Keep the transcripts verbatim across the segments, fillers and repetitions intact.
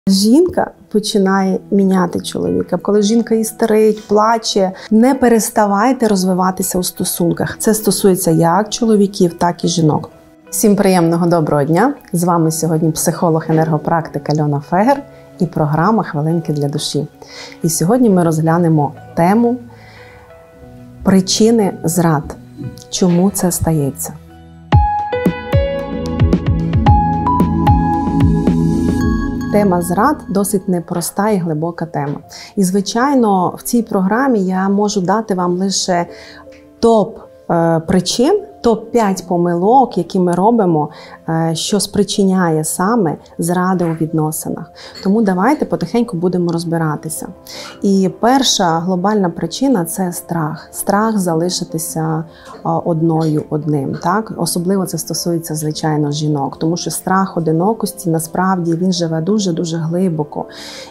Жінка починає міняти чоловіка. Коли жінка істерить, плаче, не переставайте розвиватися у стосунках. Це стосується як чоловіків, так і жінок. Всім приємного доброго дня! З вами сьогодні психолог-енергопрактик Альона Фегер і програма «Хвилинки для душі». І сьогодні ми розглянемо тему причини зрад. Чому це стається? Тема зрад досить непроста і глибока тема. І, звичайно, в цій програмі я можу дати вам лише топ причин, топ п'ять помилок, які ми робимо, що спричиняє саме зради у відносинах. Тому давайте потихеньку будемо розбиратися. І перша глобальна причина – це страх. Страх залишитися одною одним. Так? Особливо це стосується, звичайно, жінок. Тому що страх одинокості, насправді, він живе дуже-дуже глибоко.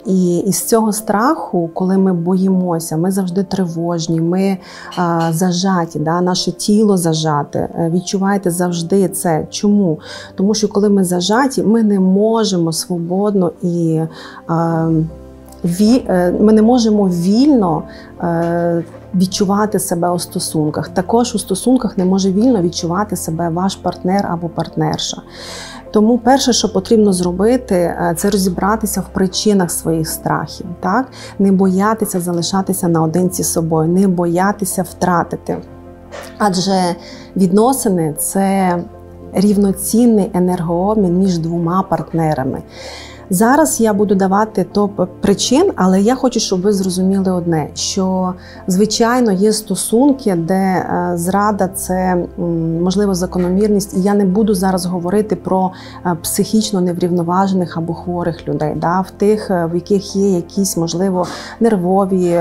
І із цього страху, коли ми боїмося, ми завжди тривожні, ми а, зажаті, да? Наше тіло зажате. Відчуваєте завжди це. Чому? Тому що коли ми зажаті, ми не можемо свободно і а, ві, ми не можемо вільно а, відчувати себе у стосунках. Також у стосунках не може вільно відчувати себе ваш партнер або партнерша. Тому перше, що потрібно зробити, це розібратися в причинах своїх страхів. Так? Не боятися залишатися наодинці з собою, не боятися втратити. Адже відносини – це рівноцінний енергообмін між двома партнерами. Зараз я буду давати топ причин, але я хочу, щоб ви зрозуміли одне, що, звичайно, є стосунки, де зрада – це, можливо, закономірність, і я не буду зараз говорити про психічно неврівноважених або хворих людей, да, в тих, в яких є якісь, можливо, нервові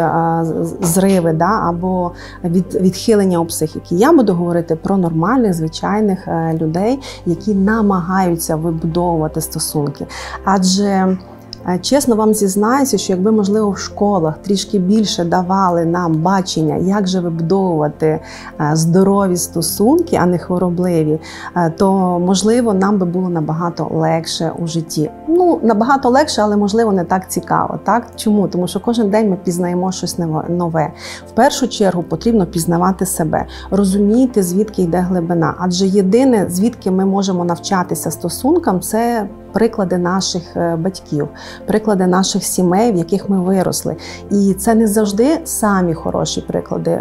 зриви, да, або від, відхилення у психіки. Я буду говорити про нормальних, звичайних людей, які намагаються вибудовувати стосунки. Адже Адже, чесно вам зізнаюся, що якби, можливо, в школах трішки більше давали нам бачення, як же вибудовувати здорові стосунки, а не хворобливі, то, можливо, нам би було набагато легше у житті. Ну, набагато легше, але, можливо, не так цікаво. Так? Чому? Тому що кожен день ми пізнаємо щось нове. В першу чергу потрібно пізнавати себе, розуміти, звідки йде глибина. Адже єдине, звідки ми можемо навчатися стосункам, це приклади наших батьків, приклади наших сімей, в яких ми виросли. І це не завжди самі хороші приклади,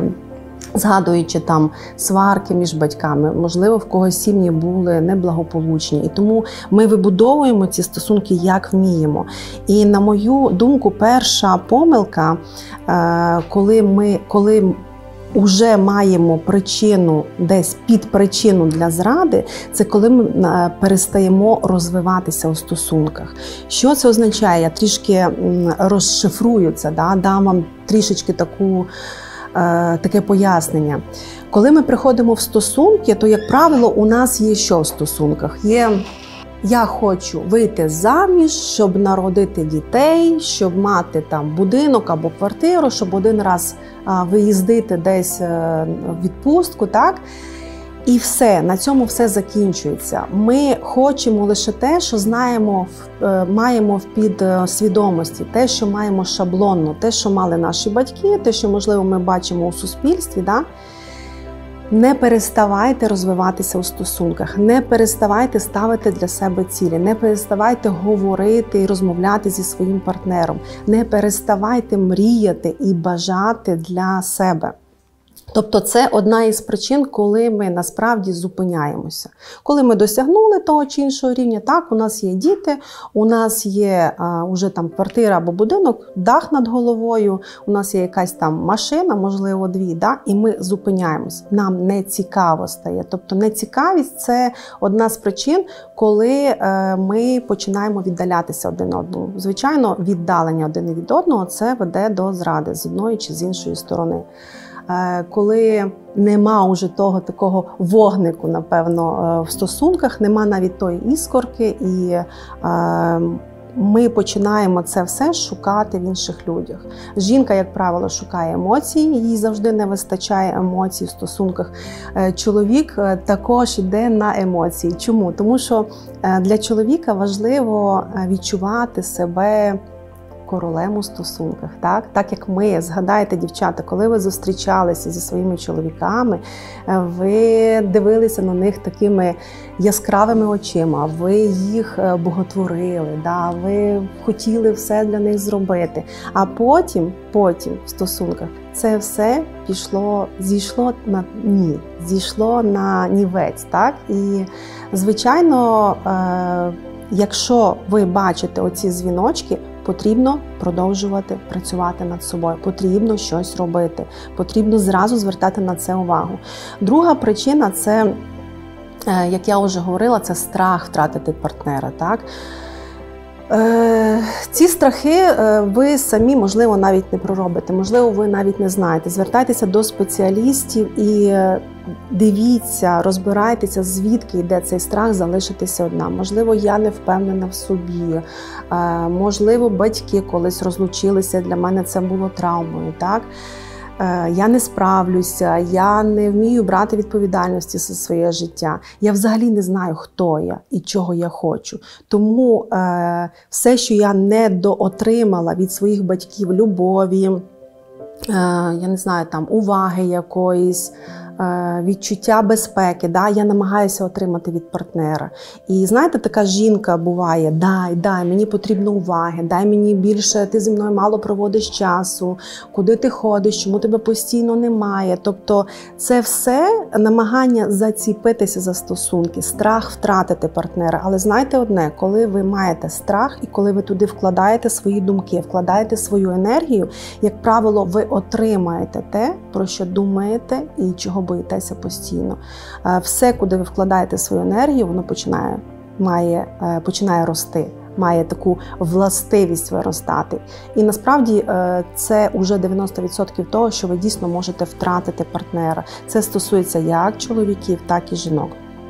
згадуючи там сварки між батьками. Можливо, в когось сім'ї були неблагополучні. І тому ми вибудовуємо ці стосунки, як вміємо. І, на мою думку, перша помилка, коли ми, коли уже маємо причину, десь під причину для зради, це коли ми перестаємо розвиватися у стосунках. Що це означає? Я трішки розшифрую це, да? Дам вам трішечки таку, е, таке пояснення. Коли ми приходимо в стосунки, то, як правило, у нас є що в стосунках? Є я хочу вийти заміж, щоб народити дітей, щоб мати там будинок або квартиру, щоб один раз а, виїздити десь в відпустку, так? І все, на цьому все закінчується. Ми хочемо лише те, що знаємо, маємо в підсвідомості, те, що маємо шаблонно, те, що мали наші батьки, те, що, можливо, ми бачимо у суспільстві, да? Не переставайте розвиватися у стосунках, не переставайте ставити для себе цілі, не переставайте говорити і розмовляти зі своїм партнером, не переставайте мріяти і бажати для себе. Тобто це одна із причин, коли ми насправді зупиняємося. Коли ми досягнули того чи іншого рівня, так, у нас є діти, у нас є а, уже там квартира або будинок, дах над головою, у нас є якась там машина, можливо, дві, да, і ми зупиняємось. Нам не цікаво стає. Тобто нецікавість – це одна з причин, коли е, ми починаємо віддалятися один одному. Звичайно, віддалення один від одного – це веде до зради з одної чи з іншої сторони. Коли нема уже того такого вогнику, напевно, в стосунках, нема навіть тої іскорки, і ми починаємо це все шукати в інших людях. Жінка, як правило, шукає емоції, їй завжди не вистачає емоцій в стосунках. Чоловік також йде на емоції. Чому? Тому що для чоловіка важливо відчувати себе королем у стосунках, так? Так як ми, згадайте, дівчата, коли ви зустрічалися зі своїми чоловіками, ви дивилися на них такими яскравими очима, ви їх боготворили, да? Ви хотіли все для них зробити. А потім, потім в стосунках це все пішло, зійшло на ні, зійшло на нівець, так? І, звичайно, якщо ви бачите оці дзвіночки, потрібно продовжувати працювати над собою, потрібно щось робити, потрібно зразу звертати на це увагу. Друга причина – це, як я вже говорила, це страх втратити партнера. Так? Ці страхи ви самі, можливо, навіть не проробите, можливо, ви навіть не знаєте. Звертайтеся до спеціалістів і дивіться, розбирайтеся, звідки йде цей страх залишитися одна. Можливо, я не впевнена в собі, можливо, батьки колись розлучилися, для мене це було травмою, так? Я не справлюся, я не вмію брати відповідальності за своє життя. Я взагалі не знаю, хто я і чого я хочу. Тому е, все, що я не доотримала від своїх батьків, любові, е, я не знаю, там, уваги якоїсь, відчуття безпеки, да, я намагаюся отримати від партнера. І знаєте, така жінка буває: дай, дай, мені потрібно уваги, дай мені більше, ти зі мною мало проводиш часу, куди ти ходиш, чому тебе постійно немає. Тобто це все намагання заціпитися за стосунки, страх втратити партнера. Але знайте одне, коли ви маєте страх і коли ви туди вкладаєте свої думки, вкладаєте свою енергію, як правило, ви отримаєте те, про що думаєте і чого боїтеся постійно. Все, куди ви вкладаєте свою енергію, воно починає, має, починає рости, має таку властивість виростати. І насправді це вже дев'яносто відсотків того, що ви дійсно можете втратити партнера. Це стосується як чоловіків, так і жінок.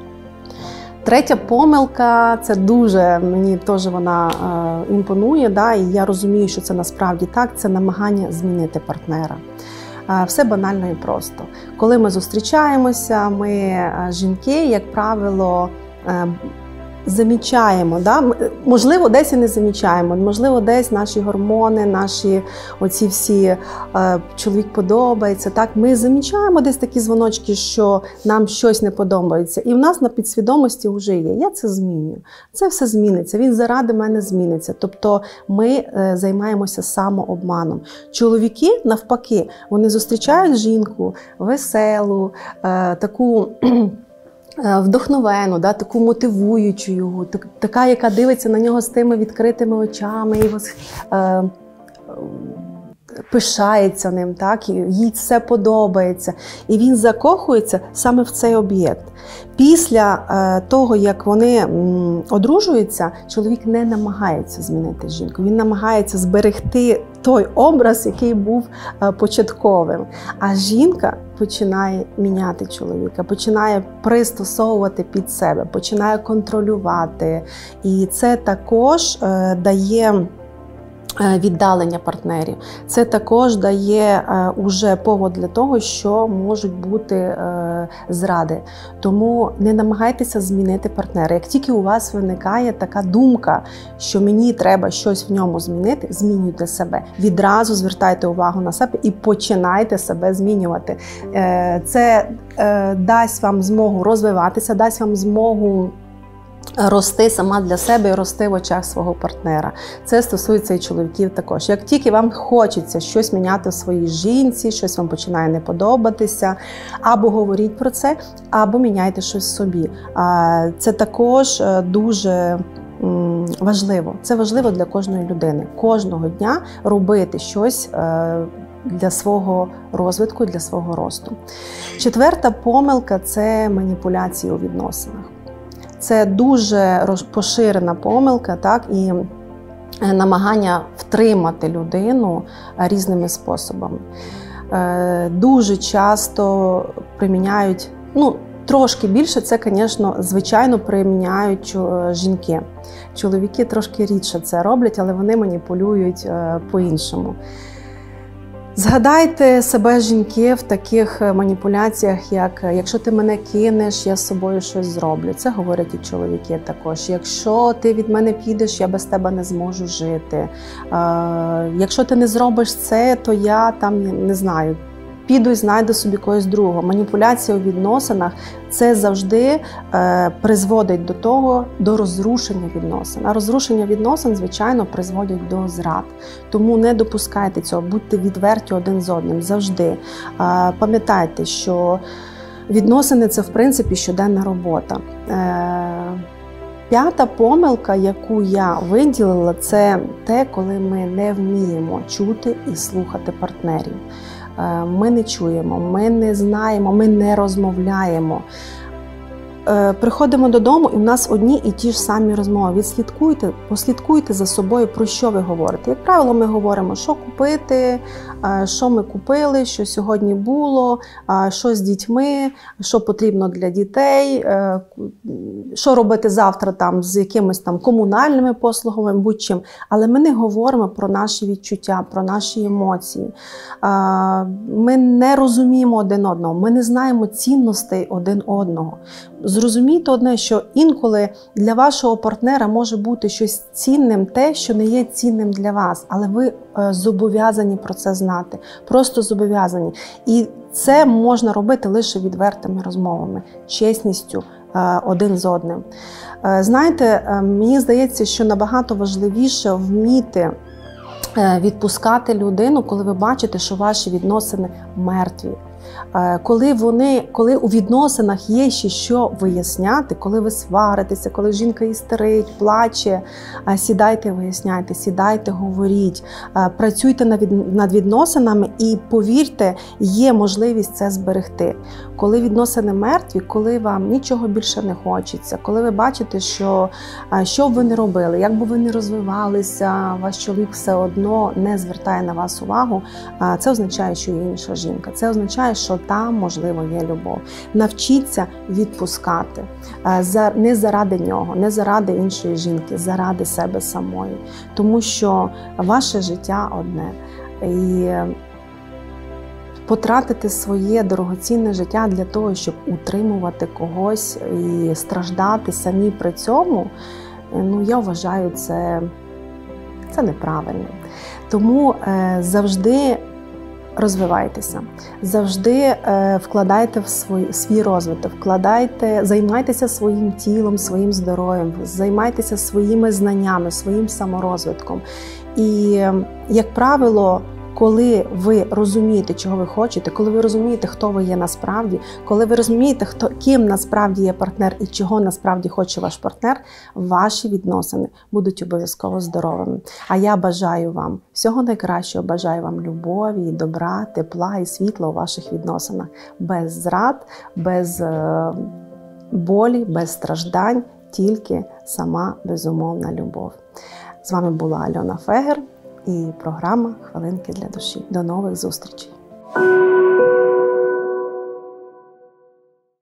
Третя помилка, це дуже, мені теж вона е, імпонує, да, і я розумію, що це насправді так, це намагання змінити партнера. Все банально і просто. Коли ми зустрічаємося, ми, жінки, як правило, замічаємо, да? Можливо, десь і не замічаємо, можливо, десь наші гормони, наші оці всі е, чоловік подобається, так? Ми замічаємо десь такі дзвоночки, що нам щось не подобається. І в нас на підсвідомості вже є: я це зміню, це все зміниться, він заради мене зміниться. Тобто ми е, займаємося самообманом. Чоловіки, навпаки, вони зустрічають жінку веселу, е, таку вдохновену, да, таку мотивуючу його, так, така, яка дивиться на нього з тими відкритими очами і ось, е, пишається ним, так, і їй все подобається. І він закохується саме в цей об'єкт. Після е, того, як вони м, одружуються, чоловік не намагається змінити жінку. Він намагається зберегти той образ, який був е, початковим. А жінка починає міняти чоловіка, починає пристосовувати під себе, починає контролювати. І це також е, дає віддалення партнерів. Це також дає е, уже повод для того, що можуть бути е, зради. Тому не намагайтеся змінити партнера. Як тільки у вас виникає така думка, що мені треба щось в ньому змінити, змінюйте себе. Відразу звертайте увагу на себе і починайте себе змінювати. Е, це е, дасть вам змогу розвиватися, дасть вам змогу рости сама для себе і рости в очах свого партнера. Це стосується і чоловіків також. Як тільки вам хочеться щось міняти в своїй жінці, щось вам починає не подобатися, або говоріть про це, або міняйте щось в собі. Це також дуже важливо. Це важливо для кожної людини. Кожного дня робити щось для свого розвитку, для свого росту. Четверта помилка – це маніпуляції у відносинах. Це дуже поширена помилка, так, і намагання втримати людину різними способами. Дуже часто приміняють, ну, Трошки більше це, звісно, звичайно, приміняють жінки. Чоловіки трошки рідше це роблять, але вони маніпулюють по-іншому. Згадайте себе, жінки, в таких маніпуляціях, як «якщо ти мене кинеш, я з собою щось зроблю». Це говорять і чоловіки також. «Якщо ти від мене підеш, я без тебе не зможу жити». «Якщо ти не зробиш це, то я там, не знаю, піду і знайду собі когось другого». Маніпуляція у відносинах – це завжди е, призводить до того, до розрушення відносин. А розрушення відносин, звичайно, призводять до зрад. Тому не допускайте цього, будьте відверті один з одним завжди. Е, пам'ятайте, що відносини – це, в принципі, щоденна робота. Е, П'ята помилка, яку я виділила, це те, коли ми не вміємо чути і слухати партнерів. Ми не чуємо, ми не знаємо, ми не розмовляємо. Приходимо додому, і в нас одні і ті ж самі розмови. Відслідкуйте, послідкуйте за собою, про що ви говорите. Як правило, ми говоримо, що купити, що ми купили, що сьогодні було, що з дітьми, що потрібно для дітей, що робити завтра там з якимись там комунальними послугами, будь-чим. Але ми не говоримо про наші відчуття, про наші емоції. Ми не розуміємо один одного, ми не знаємо цінностей один одного. Зрозумійте одне, що інколи для вашого партнера може бути щось цінним те, що не є цінним для вас, але ви зобов'язані про це знати, просто зобов'язані. І це можна робити лише відвертими розмовами, чесністю один з одним. Знаєте, мені здається, що набагато важливіше вміти відпускати людину, коли ви бачите, що ваші відносини мертві. Коли, вони, коли у відносинах є ще що виясняти, коли ви сваритеся, коли жінка істерить, плаче, сідайте, виясняйте, сідайте, говоріть, працюйте над відносинами і, повірте, є можливість це зберегти. Коли відносини мертві, коли вам нічого більше не хочеться, коли ви бачите, що, що б ви не робили, як би ви не розвивалися, ваш чоловік все одно не звертає на вас увагу, це означає, що є інша жінка. Це означає, що там, можливо, є любов. Навчіться відпускати. Не заради нього, не заради іншої жінки, заради себе самої. Тому що ваше життя одне. І потратити своє дорогоцінне життя для того, щоб утримувати когось і страждати самі при цьому, ну, я вважаю, це, це неправильно. Тому е, завжди розвивайтеся, завжди е, вкладайте в свій, свій розвиток, вкладайте, займайтеся своїм тілом, своїм здоров'ям, займайтеся своїми знаннями, своїм саморозвитком. І, як правило, коли ви розумієте, чого ви хочете, коли ви розумієте, хто ви є насправді, коли ви розумієте, хто, ким насправді є партнер і чого насправді хоче ваш партнер, ваші відносини будуть обов'язково здоровими. А я бажаю вам всього найкращого, бажаю вам любові, добра, тепла і світла у ваших відносинах. Без зрад, без е, болі, без страждань, тільки сама безумовна любов. З вами була Альона Фегер і програма «Хвилинки для душі». До нових зустрічей!